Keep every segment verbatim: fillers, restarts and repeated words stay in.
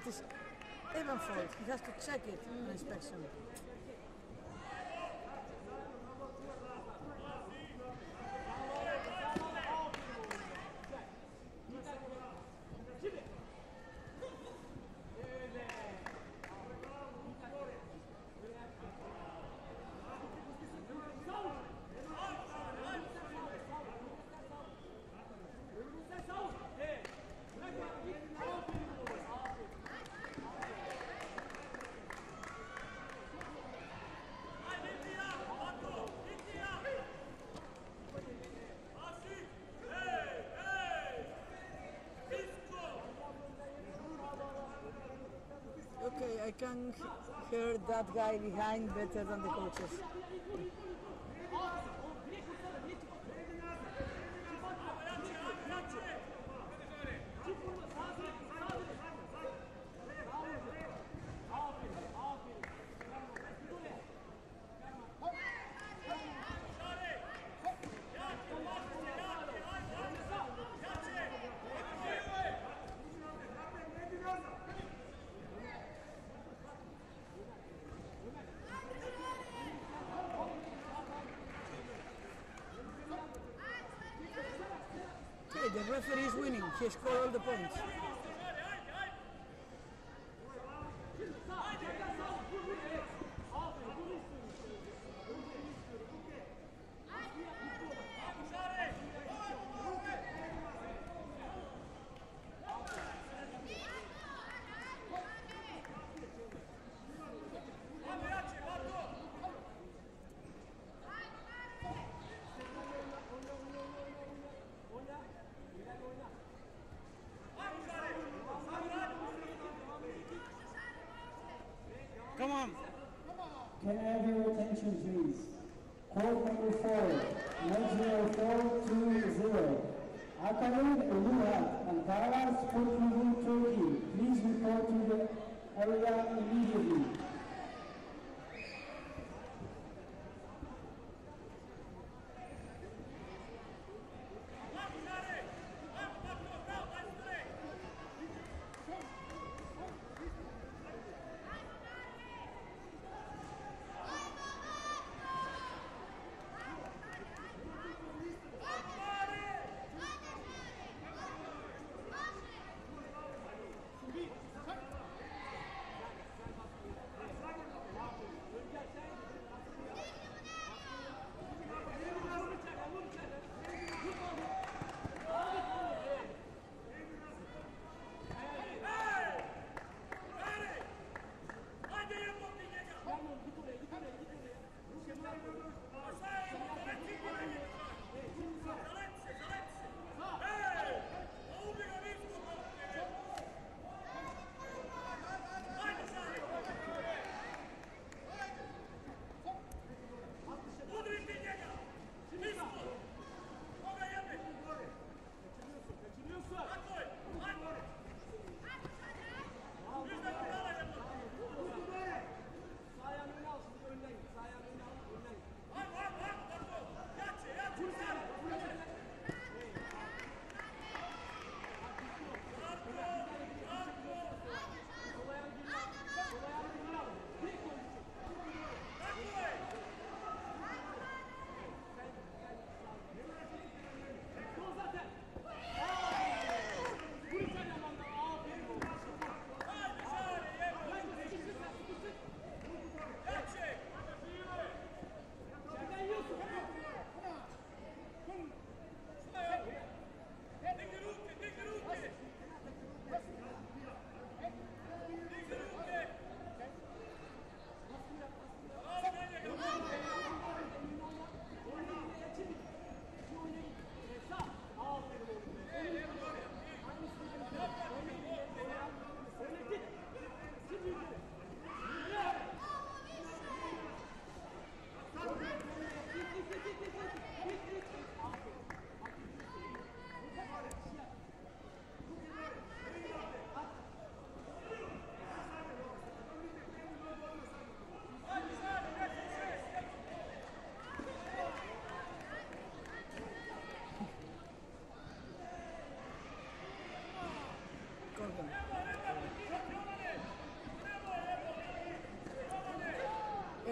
is even fault. He has to check it on inspection. Okay, I can hear that guy behind better than the coaches. Okay, the referee is winning. He scored all the points. Come on. Can I have your attention, please? Court number four, one zero four two zero. Akarin Uluhat, Ankara Sport Review, Turkey. Please report to the area immediately.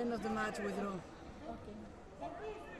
end of the match we draw. Okay.